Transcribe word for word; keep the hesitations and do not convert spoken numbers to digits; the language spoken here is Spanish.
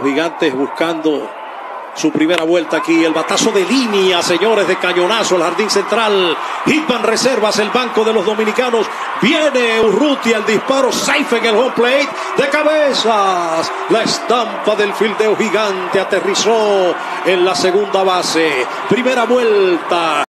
los Gigantes buscando su primera vuelta aquí. El batazo de línea, señores, de cañonazo al jardín central. Hitman reservas el banco de los dominicanos. Viene Urrutia, el disparo safe en el home plate. De cabezas, la estampa del fildeo gigante aterrizó en la segunda base. Primera vuelta.